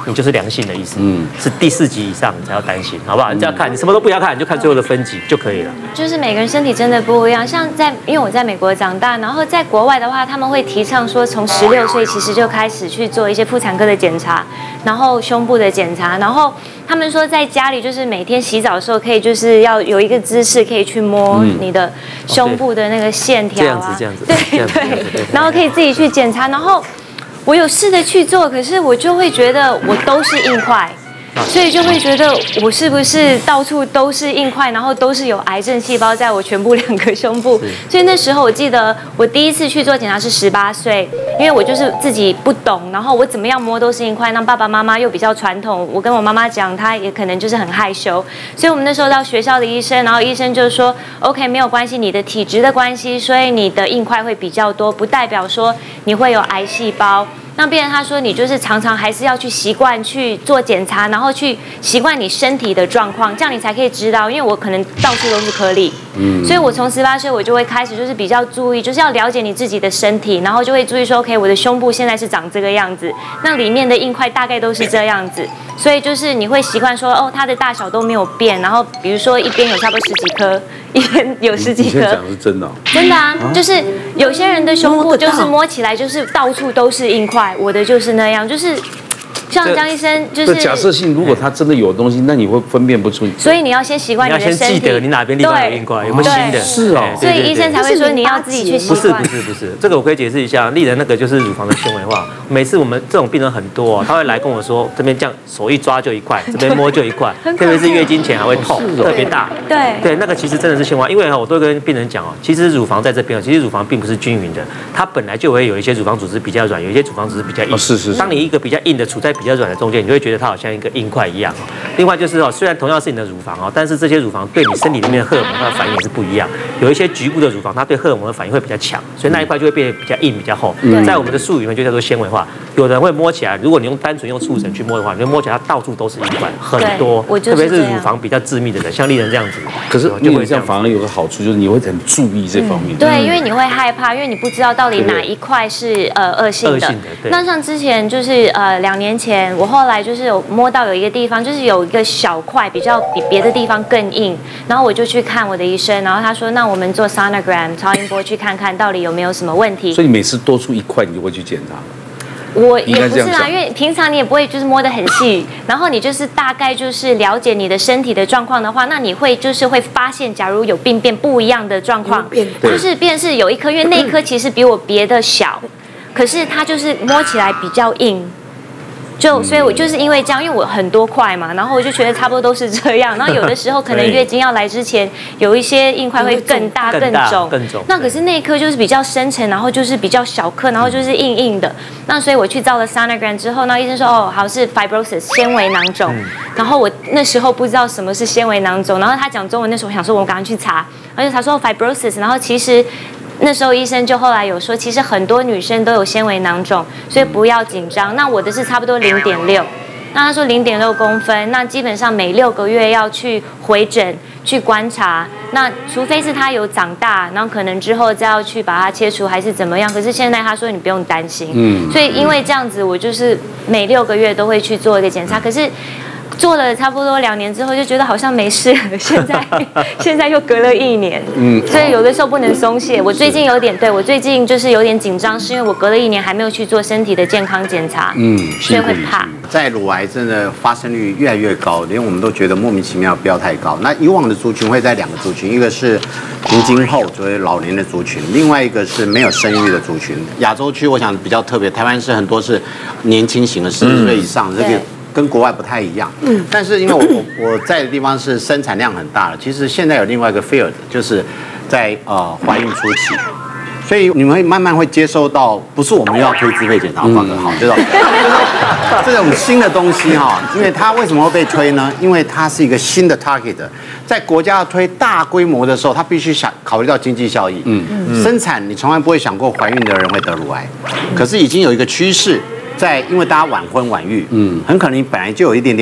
你就是良性的意思。嗯，是第四级以上你才要担心，好不好？你只要看，你什么都不要看，你就看最后的分级就可以了。 就是每个人身体真的不一样，像在因为我在美国长大，然后在国外的话，他们会提倡说从十六岁其实就开始去做一些妇产科的检查，然后胸部的检查，然后他们说在家里就是每天洗澡的时候可以就是要有一个姿势可以去摸你的胸部的那个线条啊， 这样子这样子， 对对，然后可以自己去检查，然后我有试着去做，可是我就会觉得我都是硬块。所以就会觉得我是不是到处都是硬块，然后都是有癌症细胞在我全部两个胸部。所以那时候我记得我第一次去做检查是十八岁，因为我就是自己不懂，然后我怎么样摸都是硬块。那爸爸妈妈又比较传统，我跟我妈妈讲，她也可能就是很害羞。所以我们那时候到学校的医生，然后医生就说 OK 没有关系，你的体质的关系，所以你的硬块会比较多，不代表说你会有癌细胞。那变成他说你就是常常还是要去习惯去做检查，然后去习惯你身体的状况，这样你才可以知道。因为我可能到处都是颗粒，嗯，所以我从十八岁我就会开始就是比较注意，就是要了解你自己的身体，然后就会注意说 OK 我的胸部现在是长这个样子，那里面的硬块大概都是这样子，所以就是你会习惯说哦它的大小都没有变，然后比如说一边有差不多十几颗，一边有十几颗。 你现在讲的是真的、哦？ 真的啊，就是有些人的胸部就是摸起来就是到处都是硬块。我的就是那样，就是像江医生，就是假设性，如果他真的有东西，那你会分辨不出。 所以你要先习惯你的身体， 你要先记得你哪边地方有硬块，有没有新的？ 是哦， 所以医生才会说你要自己去习惯。 不是不是不是，这个我可以解释一下。丽人那个就是乳房的纤维化，每次我们这种病人很多、哦，他会来跟我说，这边这样手一抓就一块，这边摸就一块，特别是月经前还会痛，特别大。 对对，那个其实真的是纤维化，因为我都跟病人讲哦，其实乳房在这边，其实乳房并不是均匀的，它本来就会有一些乳房组织比较软，有一些乳房组织比较硬。 哦、是是是。 当你一个比较硬的处在比较软的中间，你就会觉得它好像一个硬块一样。另外就是哦，虽然同样是你的乳房哦，但是这些乳房对你身体里面的荷尔蒙它的反应也是不一样。有一些局部的乳房，它对荷尔蒙的反应会比较强，所以那一块就会变得比较硬、比较厚。嗯、在我们的术语里面就叫做纤维化。有人会摸起来，如果你用单纯用触诊去摸的话，你就摸起来它到处都是硬块，很多。特别是乳房比较致密的人，像丽人这样子。 可是就会这样，反而有个好处就是你会很注意这方面。 嗯、对，因为你会害怕，因为你不知道到底哪一块是呃恶性的。恶性的。那像之前就是呃两年前，我后来就是有摸到有一个地方，就是有一个小块比较比别的地方更硬，然后我就去看我的医生，然后他说那我们做 sonogram 超音波去看看到底有没有什么问题。 所以你每次多出一块，你就会去检查。 我也不是啦，因为平常你也不会就是摸得很细，然后你就是大概就是了解你的身体的状况的话，那你会就是会发现，假如有病变不一样的状况，就是便是有一颗，因为那一颗其实比我别的小，可是它就是摸起来比较硬。就所以，我就是因为这样，因为我很多块嘛，然后我就觉得差不多都是这样。然后有的时候可能月经要来之前，有一些硬块会更大、更肿。更肿。那可是那一颗就是比较深层，然后就是比较小颗，然后就是硬硬的。那所以我去照了 sonogram 之后，那医生说哦，好是 fibrosis 纤维囊肿。嗯、然后我那时候不知道什么是纤维囊肿，然后他讲中文，那时候我想说我赶快去查，而且他说 fibrosis， 然后其实。那时候医生就后来有说，其实很多女生都有纤维囊肿，所以不要紧张。那我的是差不多零点六，那他说零点六公分，那基本上每六个月要去回诊去观察。那除非是它有长大，然后可能之后再要去把它切除还是怎么样。可是现在他说你不用担心，嗯，所以因为这样子，我就是每六个月都会去做一个检查。可是。做了差不多两年之后，就觉得好像没事了。现在现在又隔了一年，嗯，所以有的时候不能松懈。我最近有点，对我最近就是有点紧张，是因为我隔了一年还没有去做身体的健康检查，嗯，所以会怕。 在乳癌真的发生率越来越高，连我们都觉得莫名其妙，不要太高。那以往的族群会在两个族群，一个是停经后作为老年的族群，另外一个是没有生育的族群。亚洲区我想比较特别，台湾是很多是年轻型的，四十岁以上，这个。跟国外不太一样，嗯，但是因为我我我在的地方是生产量很大的，其实现在有另外一个 field， 就是在呃怀孕初期，所以你们会慢慢会接收到，不是我们要推自费检查，放个好，知道这种新的东西哈，因为它为什么会被推呢？因为它是一个新的 target， 在国家要推大规模的时候，它必须想考虑到经济效益，嗯嗯，生产你从来不会想过怀孕的人会得乳癌，可是已经有一个趋势。在因为大家晚婚晚育，嗯，很可能你本来就有一点点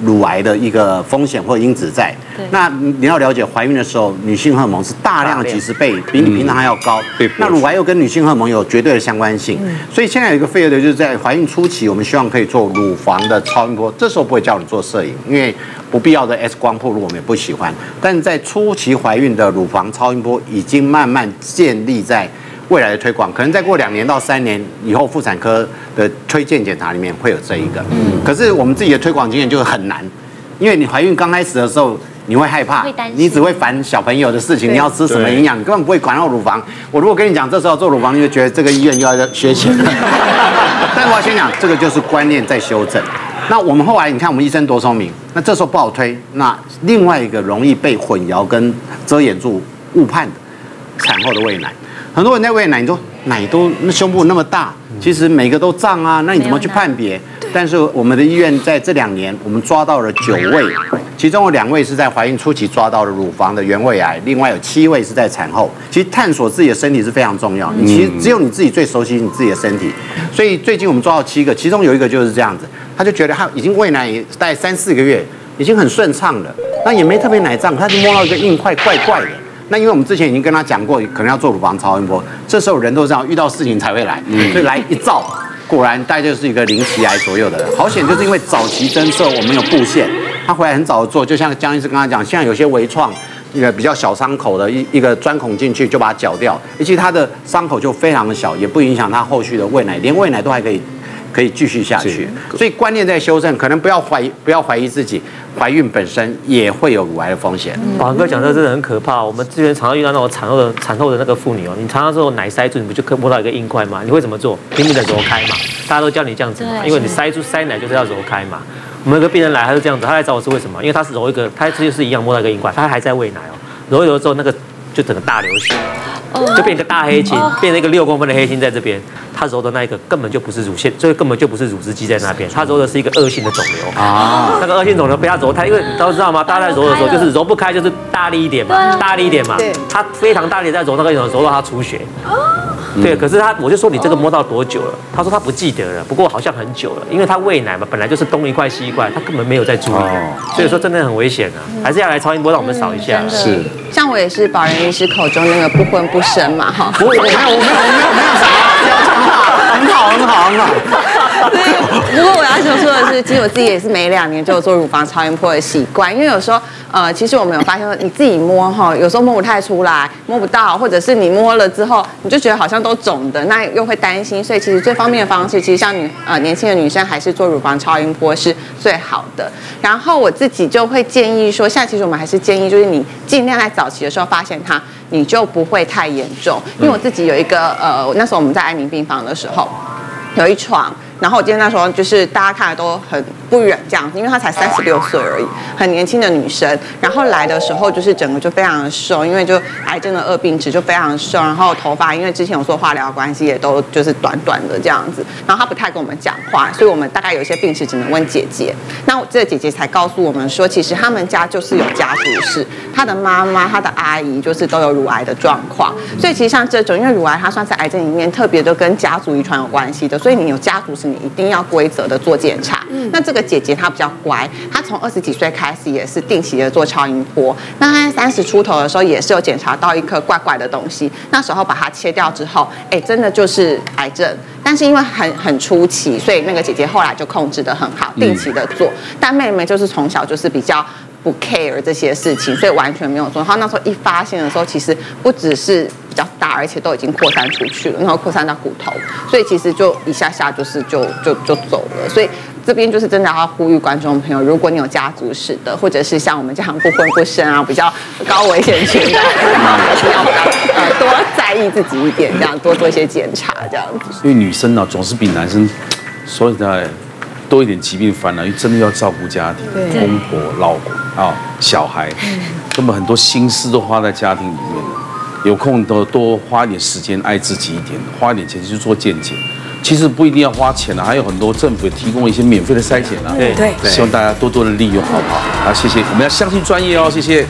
乳癌的一个风险或因子在。那你要了解，怀孕的时候，女性荷尔蒙是大量几十倍，比你平常还要高。那乳癌又跟女性荷尔蒙有绝对的相关性，所以现在有一个废的，就是在怀孕初期，我们希望可以做乳房的超音波，这时候不会叫你做摄影，因为不必要的 X 光暴露我们也不喜欢。但在初期怀孕的乳房超音波已经慢慢建立在未来的推广，可能再过两年到三年以后，妇产科的推荐检查里面会有这一个。嗯，可是我们自己的推广经验就是很难，因为你怀孕刚开始的时候，你会害怕，你只会烦小朋友的事情，你要吃什么营养，你根本不会管到乳房。我如果跟你讲这时候做乳房，你就觉得这个医院又要学钱了。但我要先讲，这个就是观念在修正。那我们后来你看，我们医生多聪明，那这时候不好推。那另外一个容易被混淆跟遮掩住、误判的，产后的喂奶。很多人在喂奶，你说奶都那胸部那么大，其实每个都胀啊，那你怎么去判别？但是我们的医院在这两年，我们抓到了九位，其中有两位是在怀孕初期抓到了乳房的原位癌，另外有七位是在产后。其实探索自己的身体是非常重要，你其实只有你自己最熟悉你自己的身体。所以最近我们抓到七个，其中有一个就是这样子，他就觉得他已经喂奶大概三四个月，已经很顺畅了，那也没特别奶胀，他就摸到一个硬块，怪怪的。那因为我们之前已经跟他讲过，可能要做乳房超音波，这时候人都这样，遇到事情才会来，所以来一照，果然大概就是一个零期癌左右的人。好险，就是因为早期侦测我们有布线，他回来很早的做，就像江医师跟他讲，现在有些微创，一个比较小伤口的一一个钻孔进去就把它绞掉，而且他的伤口就非常的小，也不影响他后续的喂奶，连喂奶都还可以。可以继续下去，所以观念在修正，可能不要怀疑，不要怀疑自己，怀孕本身也会有乳癌的风险。 宝涵哥讲的真的很可怕，我们之前常常遇到那种产后的产后的那个妇女哦，你常常说奶塞住，你不就摸到一个硬块吗？你会怎么做？拼命的揉开嘛，大家都教你这样子嘛，因为你塞住塞奶就是要揉开嘛。我们有个病人来，他是这样子，他来找我是为什么？因为他是揉一个，他这就是一样摸到一个硬块，他还在喂奶哦，揉一揉之后那个就整个大流血。就变一个大黑青，变成一个六公分的黑青在这边。他揉的那一个根本就不是乳腺，这个根本就不是乳汁肌在那边，他揉的是一个恶性的肿瘤啊。那个恶性肿瘤被他揉开，因为大家知道吗？大家在揉的时候就是揉不开，就是大力一点嘛，大力一点嘛。他非常大力在揉那个揉，揉到他出血。对，可是他我就说你这个摸到多久了？他说他不记得了，不过好像很久了，因为他喂奶嘛，本来就是东一块西一块，他根本没有在注意，所以说真的很危险啊，还是要来超音波让我们扫一下。 是，像我也是保仁医师口中那个不婚不生嘛，哈。 我我没有我没有我没有没有什么，很好很好很好。 不过我要想说的是，其实我自己也是每两年就有做乳房超音波的习惯，因为有时候呃，其实我们有发现说你自己摸哈，有时候摸不太出来，摸不到，或者是你摸了之后，你就觉得好像都肿的，那又会担心，所以其实最方便的方式，其实像女呃年轻的女生还是做乳房超音波是最好的。然后我自己就会建议说，现在其实我们还是建议就是你尽量在早期的时候发现它，你就不会太严重。因为我自己有一个呃，那时候我们在安宁病房的时候，有一床。然后我记得那时候就是大家看的都很不远这样子，因为她才三十六岁而已，很年轻的女生。然后来的时候就是整个就非常的瘦，因为就癌症的恶病值就非常的瘦，然后头发因为之前有做化疗关系也都就是短短的这样子。然后她不太跟我们讲话，所以我们大概有一些病史只能问姐姐。那我这个姐姐才告诉我们说，其实他们家就是有家族史，她的妈妈、她的阿姨就是都有乳癌的状况。所以其实像这种，因为乳癌它算是癌症里面特别的跟家族遗传有关系的，所以你有家族史。你一定要规则的做检查。嗯、那这个姐姐她比较乖，她从二十几岁开始也是定期的做超音波。那她三十出头的时候也是有检查到一颗怪怪的东西，那时候把它切掉之后，哎，真的就是癌症。但是因为很很初期，所以那个姐姐后来就控制得很好，定期的做。嗯、但妹妹就是从小就是比较不 care 这些事情，所以完全没有做。然后那时候一发现的时候，其实不只是比较大，而且都已经扩散出去了，然后扩散到骨头，所以其实就一下下就是就就就走了。所以这边就是真的要呼吁观众朋友，如果你有家族史的，或者是像我们这样不婚不生啊，比较高危险群的，要要呃多在意自己一点，这样多做一些检查，这样子。 因为女生呢、啊、总是比男生说实在多一点疾病烦恼，因为真的要照顾家庭，公婆、老公啊、小孩，根本很多心思都花在家庭里面了。有空都多花一点时间爱自己一点，花一点钱去做健检。其实不一定要花钱啊，还有很多政府也提供一些免费的筛检啊。对对，希望大家多多的利用，好不好？好，谢谢，我们要相信专业哦，谢谢。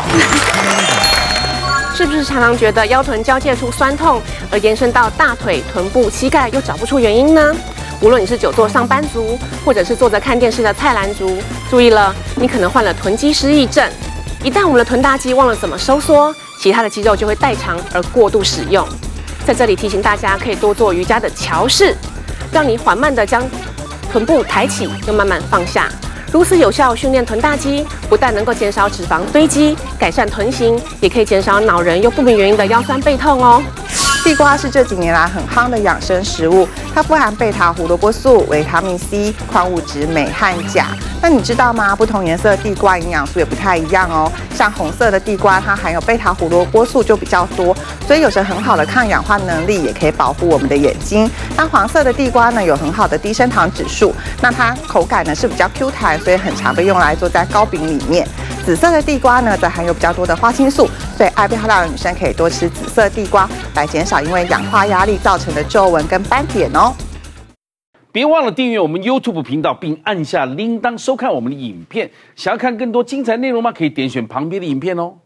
是不是常常觉得腰臀交界处酸痛，而延伸到大腿、臀部、膝盖又找不出原因呢？ 无论你是久坐上班族，或者是坐着看电视的菜篮族，注意了，你可能患了臀肌失忆症。一旦我们的臀大肌忘了怎么收缩，其他的肌肉就会代偿而过度使用。在这里提醒大家，可以多做瑜伽的桥式，让你缓慢的将臀部抬起，又慢慢放下。如此有效训练臀大肌，不但能够减少脂肪堆积，改善臀型，也可以减少恼人又不明原因的腰酸背痛哦。 地瓜是这几年来很夯的养生食物，它富含贝塔胡萝卜素、维他命 C、矿物质镁和钾。那你知道吗？不同颜色的地瓜营养素也不太一样哦。像红色的地瓜，它含有贝塔胡萝卜素就比较多，所以有着很好的抗氧化能力，也可以保护我们的眼睛。那黄色的地瓜呢，有很好的低升糖指数，那它口感呢是比较 Q 弹，所以很常被用来做在糕饼里面。紫色的地瓜呢，则含有比较多的花青素，所以爱漂亮的女生可以多吃紫色地瓜，来减少因为氧化压力造成的皱纹跟斑点哦。 别忘了订阅我们 YouTube 频道，并按下铃铛收看我们的影片。想要看更多精彩内容吗？可以点选旁边的影片哦。